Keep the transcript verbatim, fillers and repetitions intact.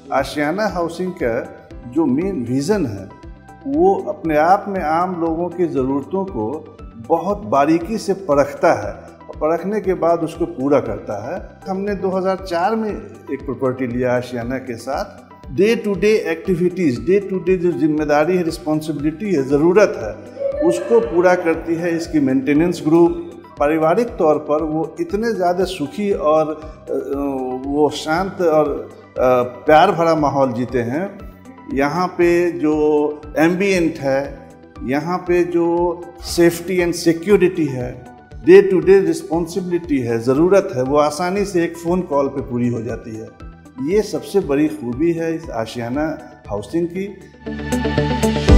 आशियाना housing का जो main vision है वो अपने आप में आम लोगों की ज़रूरतों को बहुत बारीकी से परखता है और परखने के बाद उसको पूरा करता है। हमने दो हज़ार चार में एक प्रॉपर्टी लिया आशियाना के साथ। Day to day activities, day to day जो जिम्मेदारी है, रिस्पॉन्सिबिलिटी है, ज़रूरत है, उसको पूरा करती है इसकी मेंटेनेंस ग्रुप। पारिवारिक तौर पर वो इतने ज़्यादा सुखी और वो शांत और प्यार भरा माहौल जीते हैं। यहाँ पे जो एम्बियंट है, यहाँ पे जो सेफ्टी एंड सिक्योरिटी है, डे टू डे रिस्पॉन्सिबिलिटी है, ज़रूरत है, वो आसानी से एक फ़ोन कॉल पे पूरी हो जाती है। ये सबसे बड़ी खूबी है इस आशियाना हाउसिंग की।